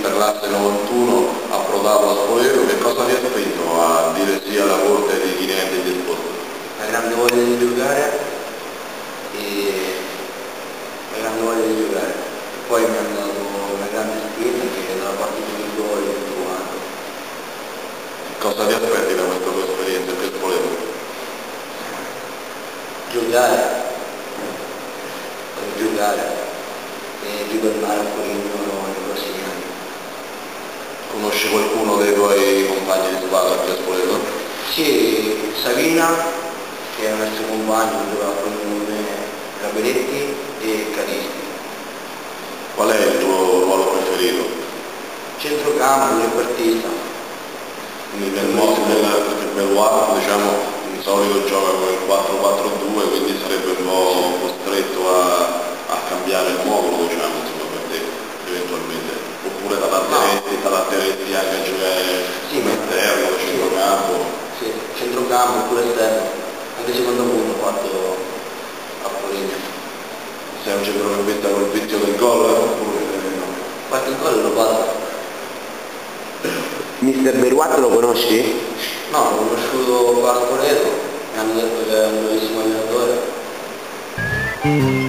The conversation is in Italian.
per l'asse 91 approdato a Spoleto, che cosa ti ha spinto a dire sì alla corte di Chinetti e di Esposito? La grande voglia di giocare e la grande voglia di giocare. Poi mi hanno dato una grande spinta che dalla partita di gol ho trovato. Cosa ti aspetti da questa tua esperienza che Spoleto? Giocare e ritornare a Torino nei prossimi anni. Conosci qualcuno dei tuoi compagni di squadra qui a Spoleto? Sì, Savina, che è un ex compagno, giocava con me, Raberetti e Caristi. Qual è il tuo ruolo preferito? Centrocampo, trequartista. Quindi nel WAP, diciamo, di solito gioca con il 4-4-2, quindi sarebbe un po' costretto a cambiare il modulo, diciamo, insomma, per te, eventualmente. Oppure t'adatteresti anche a giocare all'esterno, a centrocampo. Sì, centrocampo oppure esterno. Anche secondo punto ho fatto a Foligno. Sei un centrocampista col vizio del gol? Oppure no? Fatto il gol lo vado. Mister Beruat lo conosci? No, l'ho conosciuto qua a Spoleto, mi hanno detto che è un bellissimo allenatore.